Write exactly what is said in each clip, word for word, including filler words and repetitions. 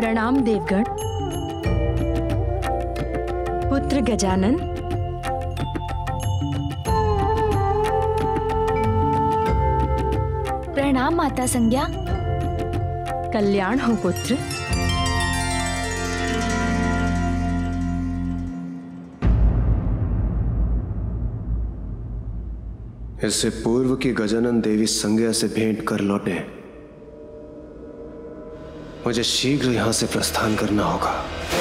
प्रणाम देवगण। पुत्र गजानन, प्रणाम माता संज्ञा। कल्याण हो पुत्र। इससे पूर्व की गजानन देवी संज्ञा से भेंट कर लौटे, मुझे शीघ्र यहां से प्रस्थान करना होगा।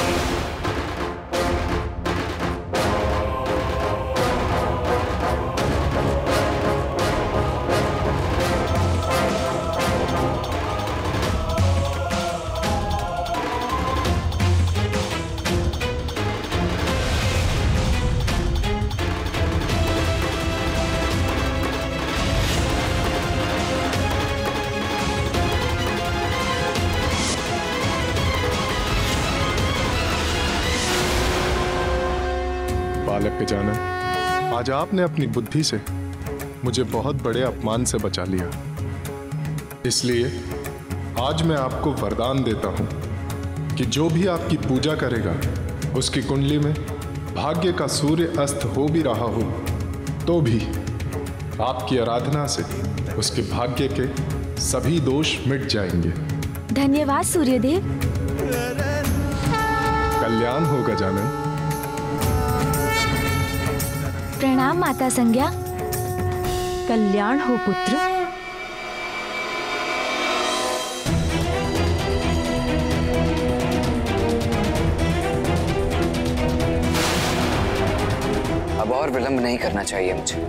बालक गजानन, आज आपने अपनी बुद्धि से मुझे बहुत बड़े अपमान से बचा लिया। इसलिए आज मैं आपको वरदान देता हूं कि जो भी आपकी पूजा करेगा, उसकी कुंडली में भाग्य का सूर्य अस्त हो भी रहा हो तो भी आपकी आराधना से उसके भाग्य के सभी दोष मिट जाएंगे। धन्यवाद सूर्यदेव। कल्याण हो गजानन। प्रणाम माता संज्ञा। कल्याण हो पुत्र। अब और विलंब नहीं करना चाहिए मुझे,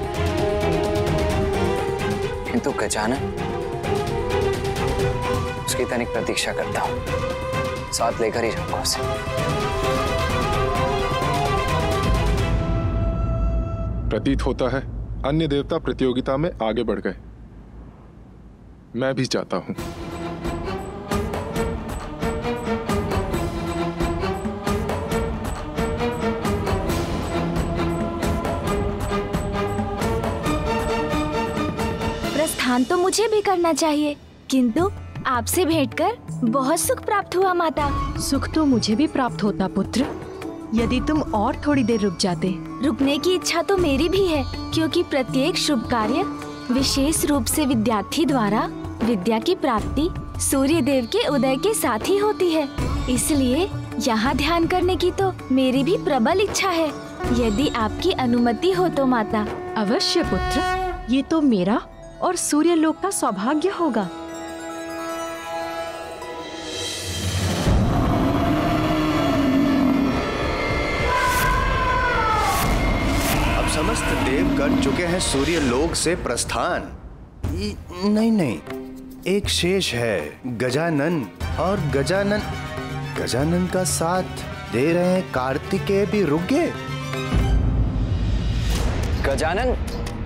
किंतु गजानन, उसकी तनिक प्रतीक्षा करता हूं, साथ लेकर ही जाऊंगा उसे। प्रतीत होता है अन्य देवता प्रतियोगिता में आगे बढ़ गए। मैं भी चाहता हूं। प्रस्थान तो मुझे भी करना चाहिए, किंतु आपसे भेंट कर बहुत सुख प्राप्त हुआ माता। सुख तो मुझे भी प्राप्त होता पुत्र, यदि तुम और थोड़ी देर रुक जाते। रुकने की इच्छा तो मेरी भी है, क्योंकि प्रत्येक शुभ कार्य विशेष रूप से विद्यार्थी द्वारा विद्या की प्राप्ति सूर्य देव के उदय के साथ ही होती है। इसलिए यहाँ ध्यान करने की तो मेरी भी प्रबल इच्छा है, यदि आपकी अनुमति हो तो माता। अवश्य पुत्र, ये तो मेरा और सूर्य लोक का सौभाग्य होगा। समस्त देव कर चुके हैं सूर्य लोक से प्रस्थान। नहीं नहीं, एक शेष है, गजानन। और गजानन गजानन का साथ दे रहे हैं कार्तिकेय भी रुक गए। गजानन,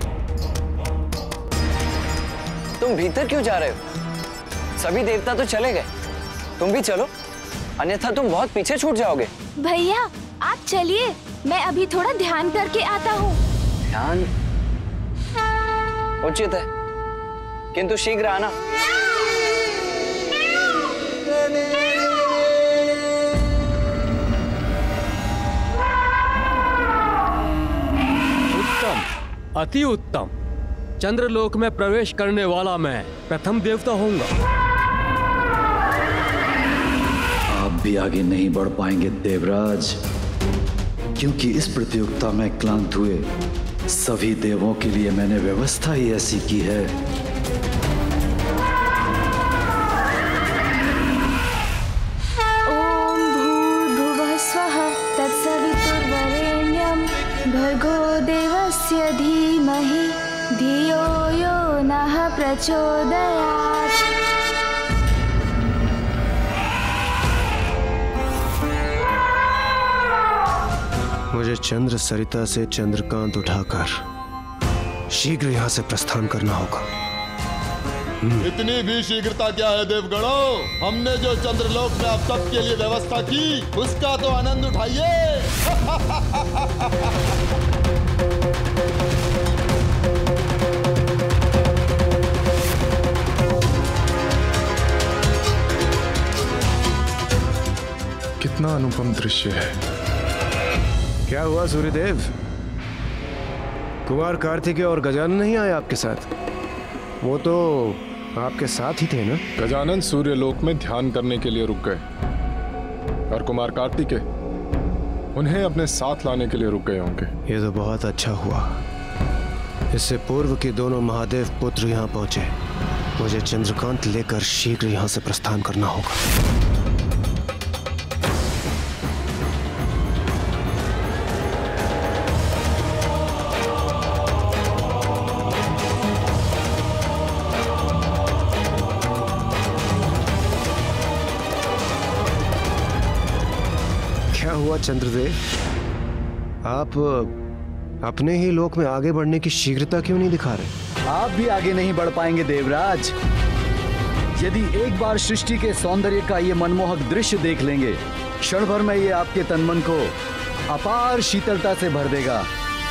तुम भीतर क्यों जा रहे हो? सभी देवता तो चले गए, तुम भी चलो, अन्यथा तुम बहुत पीछे छूट जाओगे। भैया आप चलिए, मैं अभी थोड़ा ध्यान करके आता हूँ। ध्यान उचित है, किंतु शीघ्र आना। उत्तम, अति उत्तम। चंद्रलोक में प्रवेश करने वाला मैं प्रथम देवता होऊंगा। आप भी आगे नहीं बढ़ पाएंगे देवराज, क्योंकि इस प्रतियोगिता में क्लांत हुए सभी देवों के लिए मैंने व्यवस्था ही ऐसी की है। ओम भूर्भुवः स्वः तत्सवितुर्वरेण्यं भर्गो देवस्य धीमहि धियो यो नः प्रचोदयात्। मुझे चंद्र सरिता से चंद्रकांत उठाकर शीघ्र यहाँ से प्रस्थान करना होगा। इतनी भी शीघ्रता क्या है देवगणों? हमने जो चंद्रलोक में आप सबके लिए व्यवस्था की, उसका तो आनंद उठाइए। कितना अनुपम दृश्य है। क्या हुआ सूर्यदेव? कुमार कार्तिकेय और गजानन नहीं आए आपके साथ? वो तो आपके साथ ही थे ना? गजानन सूर्यलोक में ध्यान करने के लिए रुक गए और कुमार कार्तिकेय उन्हें अपने साथ लाने के लिए रुक गए होंगे। ये तो बहुत अच्छा हुआ। इससे पूर्व के दोनों महादेव पुत्र यहाँ पहुंचे। मुझे चंद्रकांत लेकर शीघ्र यहाँ से प्रस्थान करना होगा। क्या हुआ चंद्रदेव? आप अपने ही लोक में आगे बढ़ने की शीघ्रता क्यों नहीं दिखा रहे? आप भी आगे नहीं बढ़ पाएंगे देवराज। यदि एक बार सृष्टि के सौंदर्य का ये मनमोहक दृश्य देख लेंगे, क्षण भर में ये आपके तन मन को अपार शीतलता से भर देगा।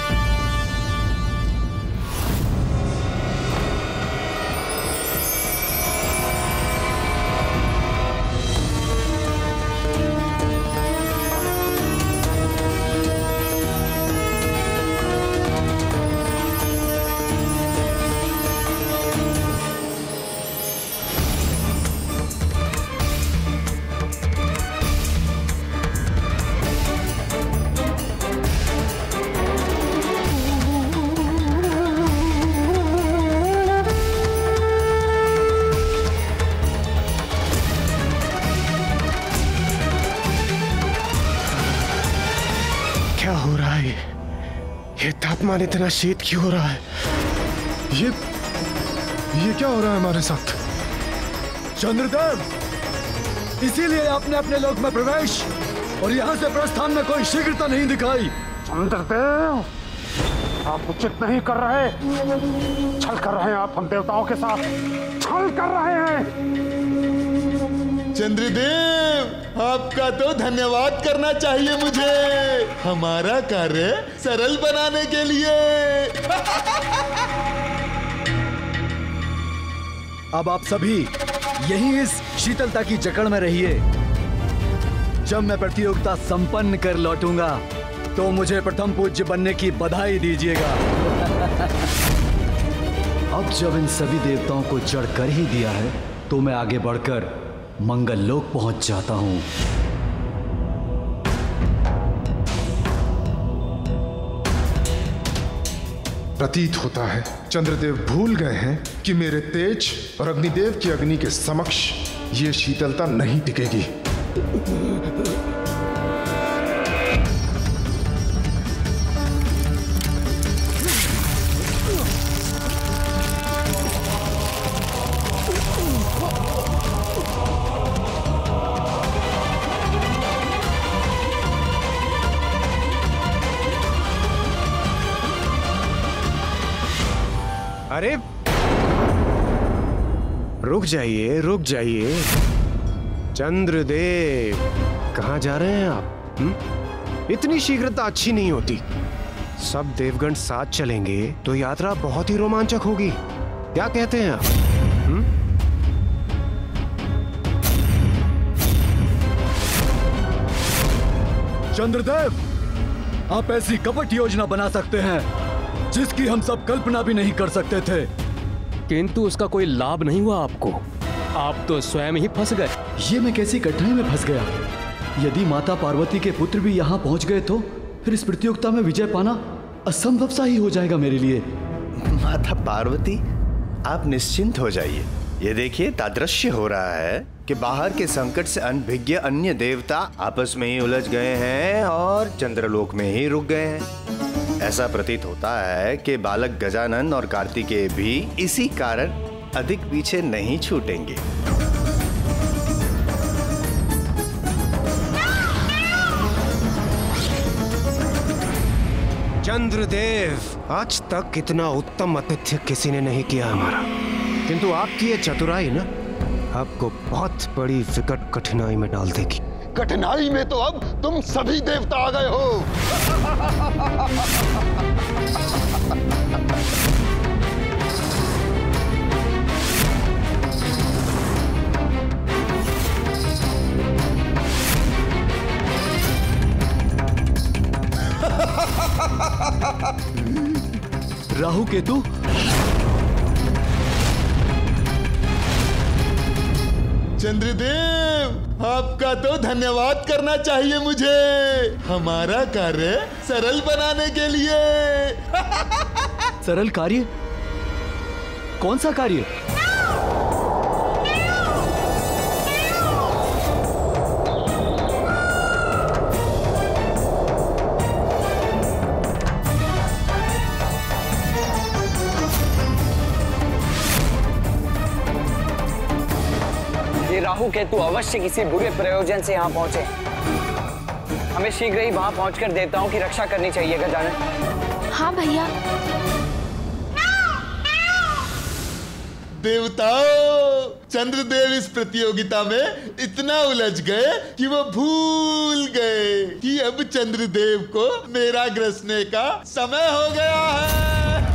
क्या हो रहा है? ये तापमान इतना शीत क्यों हो रहा है? ये ये क्या हो रहा है हमारे साथ? चंद्रदेव, इसीलिए आपने अपने लोक में प्रवेश और यहाँ से प्रस्थान में कोई शीघ्रता नहीं दिखाई। चंद्रदेव, आप उचित नहीं कर रहे। छल कर रहे हैं आप हम देवताओं के साथ। छल कर रहे हैं। चंद्रदेव, आपका तो धन्यवाद करना चाहिए मुझे, हमारा कार्य सरल बनाने के लिए। अब आप सभी यहीं इस शीतलता की जकड़ में रहिए। जब मैं प्रतियोगिता संपन्न कर लौटूंगा तो मुझे प्रथम पूज्य बनने की बधाई दीजिएगा। अब जब इन सभी देवताओं को जड़ कर ही दिया है तो मैं आगे बढ़कर मंगल लोक पहुंच जाता हूं। प्रतीत होता है चंद्रदेव भूल गए हैं कि मेरे तेज और अग्निदेव की अग्नि के समक्ष ये शीतलता नहीं टिकेगी। अरे रुक जाइए, रुक जाइए। चंद्रदेव, कहाँ जा रहे हैं आप? हुँ? इतनी शीघ्रता अच्छी नहीं होती। सब देवगण साथ चलेंगे तो यात्रा बहुत ही रोमांचक होगी। क्या कहते हैं आप? हुँ? चंद्रदेव, आप ऐसी कपट योजना बना सकते हैं जिसकी हम सब कल्पना भी नहीं कर सकते थे, किंतु उसका कोई लाभ नहीं हुआ आपको। आप तो स्वयं ही फंस गए। ये मैं कैसी कठिनाई में फंस गया? यदि माता पार्वती के पुत्र भी यहाँ पहुँच गए तो फिर इस प्रतियोगिता में विजय पाना असंभव सा ही हो जाएगा मेरे लिए। माता पार्वती, आप निश्चिंत हो जाइए। ये देखिए, तादृश्य हो रहा है कि बाहर के संकट से अनभिज्ञ अन्य देवता आपस में ही उलझ गए हैं और चंद्रलोक में ही रुक गए हैं। ऐसा प्रतीत होता है कि बालक गजानन और कार्तिकेय भी इसी कारण अधिक पीछे नहीं छूटेंगे। चंद्रदेव, आज तक इतना उत्तम आतिथ्य किसी ने नहीं किया हमारा, किंतु आपकी ये चतुराई ना आपको बहुत बड़ी विकट कठिनाई में डाल देगी। कठिनाई में तो अब तुम सभी देवता आ गए हो। केतु। चंद्रदेव, आपका तो धन्यवाद करना चाहिए मुझे, हमारा कार्य सरल बनाने के लिए। सरल कार्य? कौन सा कार्य? राहु केतु अवश्य किसी बुरे प्रयोजन से यहाँ पहुंचे। हमें शीघ्र ही वहां पहुंचकर देवताओं की रक्षा करनी चाहिए गजानन। हाँ भैया। देवताओं, चंद्रदेव इस प्रतियोगिता में इतना उलझ गए कि वो भूल गए कि अब चंद्रदेव को मेरा ग्रसने का समय हो गया है।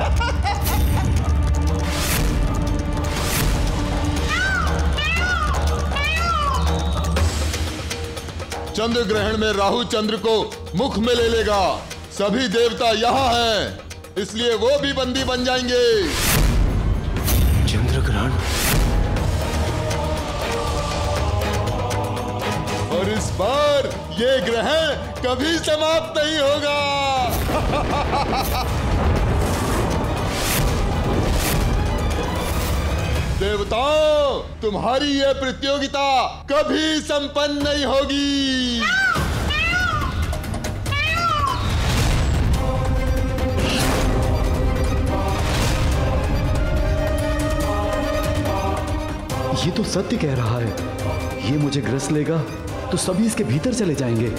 चंद्र ग्रहण में राहु चंद्र को मुख में ले लेगा। सभी देवता यहाँ हैं, इसलिए वो भी बंदी बन जाएंगे। चंद्र ग्रहण? और इस बार ये ग्रहण कभी समाप्त नहीं होगा। देवताओं, तुम्हारी ये प्रतियोगिता कभी संपन्न नहीं होगी। ये तो सत्य कह रहा है। ये मुझे ग्रस लेगा तो सभी इसके भीतर चले जाएंगे।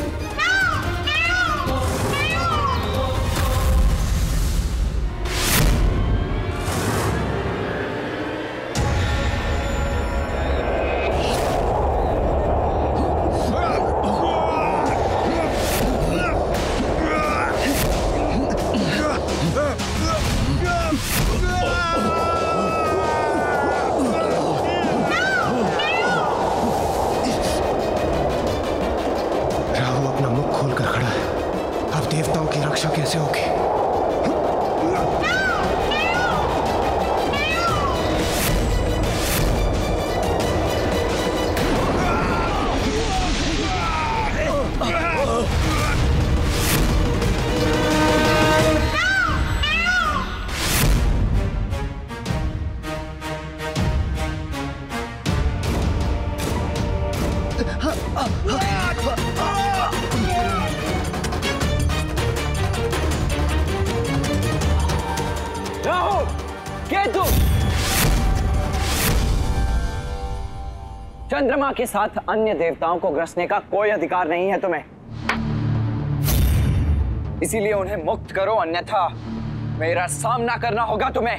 कैसे होगी? चंद्रमा के साथ अन्य देवताओं को ग्रसने का कोई अधिकार नहीं है तुम्हें, इसीलिए उन्हें मुक्त करो, अन्यथा मेरा सामना करना होगा तुम्हें।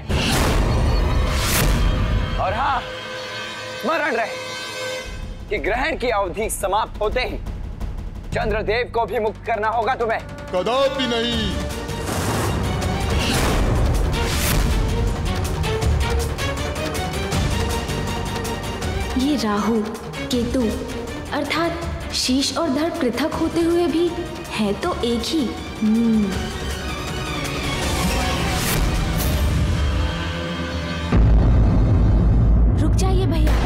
और हाँ, स्मरण रहे कि ग्रहण की अवधि समाप्त होते ही चंद्रदेव को भी मुक्त करना होगा तुम्हें। कदापि नहीं। ये राहु केतु अर्थात शीश और धड़ पृथक होते हुए भी है तो एक ही। हम्म। रुक जाइए भैया,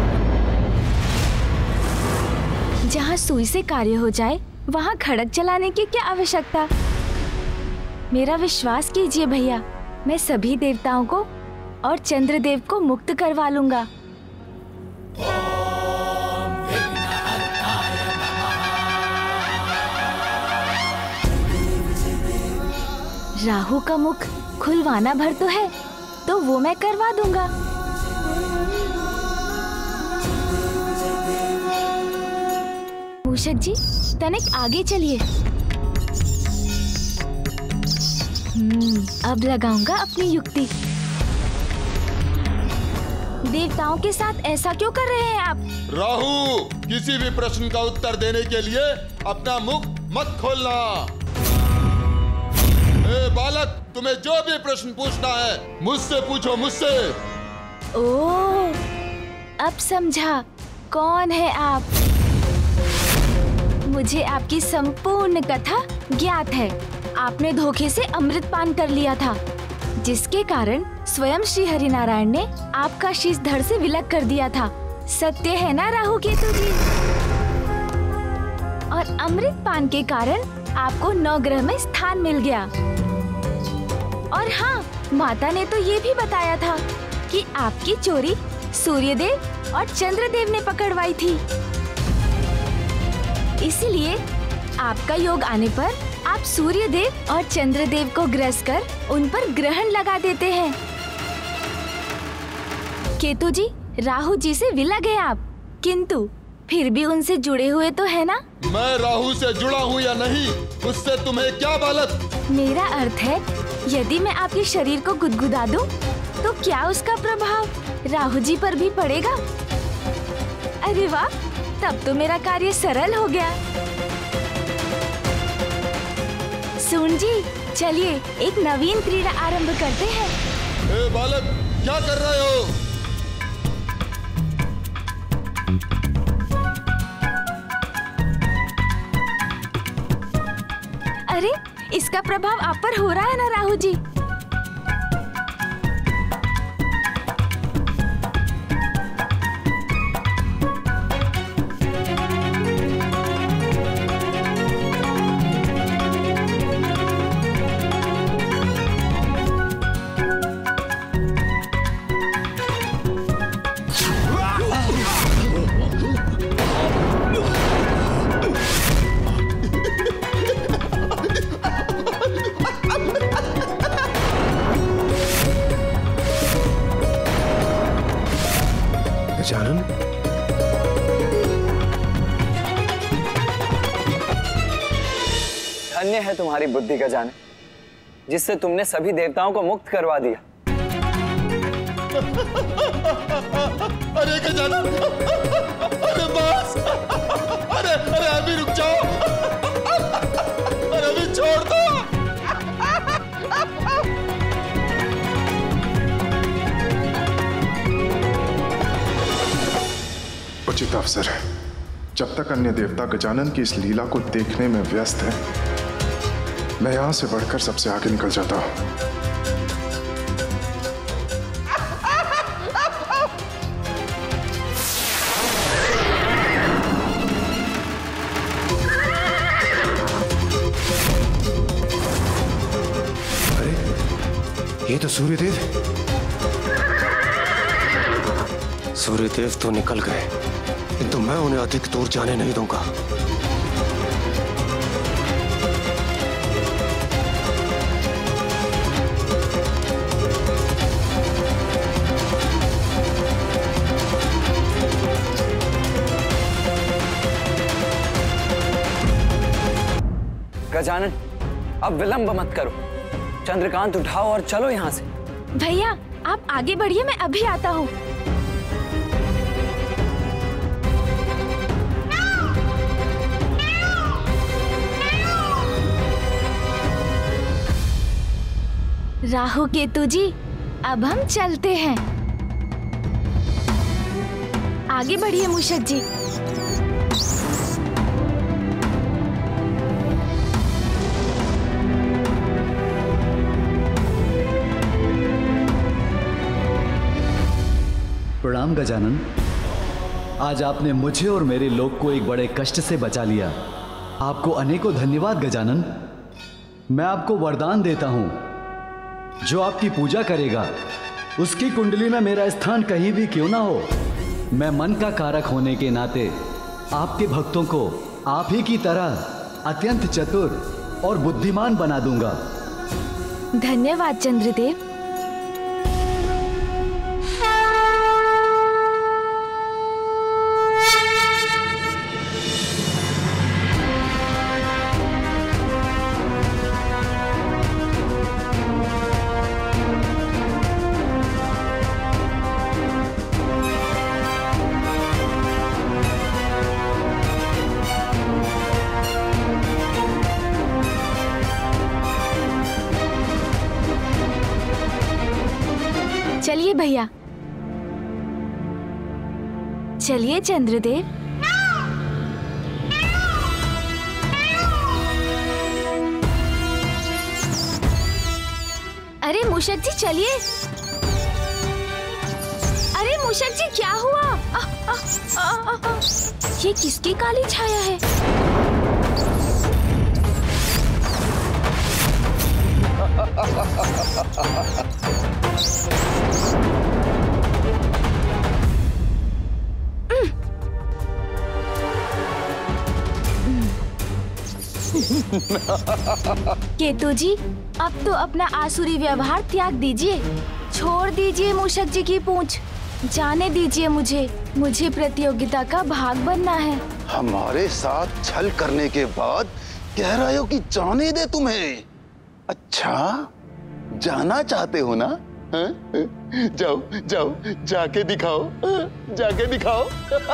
जहाँ सुई से कार्य हो जाए वहाँ खड़क चलाने की क्या आवश्यकता। मेरा विश्वास कीजिए भैया, मैं सभी देवताओं को और चंद्रदेव को मुक्त करवा लूंगा। राहु का मुख खुलवाना भर तो है, तो वो मैं करवा दूंगा। मूषक जी, तनिक आगे चलिए। हम्म, अब लगाऊंगा अपनी युक्ति। देवताओं के साथ ऐसा क्यों कर रहे हैं आप? राहु, किसी भी प्रश्न का उत्तर देने के लिए अपना मुख मत खोलना। ए बालक, तुम्हें जो भी प्रश्न पूछना है मुझसे पूछो, मुझसे। ओह, अब समझा कौन है आप। मुझे आपकी संपूर्ण कथा ज्ञात है। आपने धोखे से अमृत पान कर लिया था, जिसके कारण स्वयं श्री हरिनारायण ने आपका शीश धड़ से विलग कर दिया था। सत्य है ना राहु केतु जी? और अमृत पान के कारण आपको नवग्रह में स्थान मिल गया। और हाँ, माता ने तो ये भी बताया था कि आपकी चोरी सूर्यदेव और चंद्रदेव ने पकड़वाई थी। इसलिए आपका योग आने पर आप सूर्यदेव और चंद्रदेव को ग्रस कर उन पर ग्रहण लगा देते हैं। केतु जी, राहु जी से विलग है आप, किंतु फिर भी उनसे जुड़े हुए तो है ना? मैं राहु से जुड़ा हूँ या नहीं, उससे तुम्हें क्या बालक? मेरा अर्थ है, यदि मैं आपके शरीर को गुदगुदा दूं, तो क्या उसका प्रभाव राहु जी पर भी पड़ेगा? अरे वाह, तब तो मेरा कार्य सरल हो गया। सुन जी, चलिए एक नवीन क्रीड़ा आरंभ करते हैं। ए बालक, क्या कर रहे हो? अरे, इसका प्रभाव आप पर हो रहा है ना राहु जी? गजानन, धन्य है तुम्हारी बुद्धि गजानन, जिससे तुमने सभी देवताओं को मुक्त करवा दिया। अरे गजानन, अरे बस, अरे अरे अभी रुक जाओ, अरे अभी छोड़ दो। उचित अवसर है। जब तक अन्य देवता गजानन की इस लीला को देखने में व्यस्त है, मैं यहां से बढ़कर सबसे आगे निकल जाता हूं। अरे, ये तो सूर्यदेव सूर्यदेव तो निकल गए, किंतु मैं उन्हें अधिक दूर जाने नहीं दूंगा। गजानन, अब विलंब मत करो, चंद्रकांत उठाओ और चलो यहाँ से। भैया, आप आगे बढ़िए, मैं अभी आता हूँ। राहु केतु जी, अब हम चलते हैं। आगे बढ़िए मूषक जी। प्रणाम गजानन, आज आपने मुझे और मेरे लोग को एक बड़े कष्ट से बचा लिया। आपको अनेकों धन्यवाद गजानन। मैं आपको वरदान देता हूं, जो आपकी पूजा करेगा उसकी कुंडली में मेरा स्थान कहीं भी क्यों ना हो, मैं मन का कारक होने के नाते आपके भक्तों को आप ही की तरह अत्यंत चतुर और बुद्धिमान बना दूंगा। धन्यवाद चंद्रदेव। चलिए भैया, चलिए चंद्रदेव। अरे मूषक जी चलिए। अरे मूषक जी क्या हुआ? आ, आ, आ, आ, आ। ये किसकी काली छाया है? केतु जी, अब तो अपना आसुरी व्यवहार त्याग दीजिए। छोड़ दीजिए मूषक जी की पूंछ। जाने दीजिए मुझे। मुझे प्रतियोगिता का भाग बनना है। हमारे साथ छल करने के बाद कह रहे हो कि जाने दे तुम्हें? अच्छा, जाना चाहते हो ना? हा? जाओ जाओ, जाके दिखाओ, जाके दिखाओ।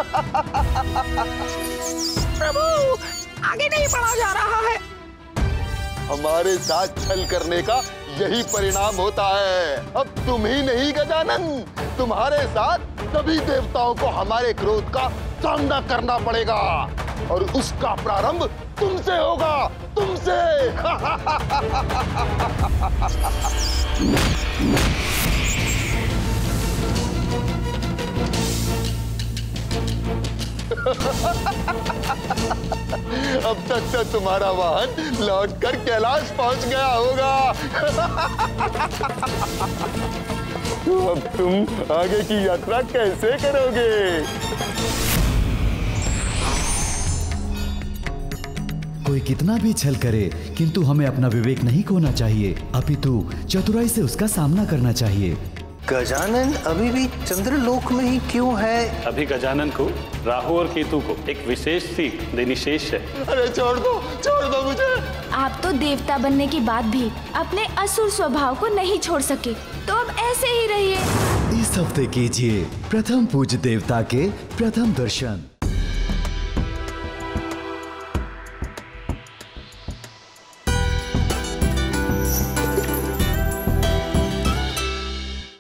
प्रभु, आगे नहीं बढ़ा जा रहा है। हमारे साथ छल करने का यही परिणाम होता है। अब तुम ही नहीं गजानन, तुम्हारे साथ सभी देवताओं को हमारे क्रोध का सामना करना पड़ेगा और उसका प्रारंभ तुमसे होगा, तुमसे। अब तक तो तुम्हारा वाहन लौटकर कैलाश पहुंच गया होगा। तो अब तुम आगे की यात्रा कैसे करोगे? कोई कितना भी छल करे, किंतु हमें अपना विवेक नहीं खोना चाहिए, अपितु चतुराई से उसका सामना करना चाहिए। गजानन अभी भी चंद्रलोक में ही क्यों है? अभी गजानन को राहु और केतु को एक विशेष सीख देनी शेष है। अरे छोड़ दो, छोड़ दो मुझे। आप तो देवता बनने के बाद भी अपने असुर स्वभाव को नहीं छोड़ सके, तो अब ऐसे ही रहिए। इस हफ्ते कीजिए प्रथम पूज्य देवता के प्रथम दर्शन।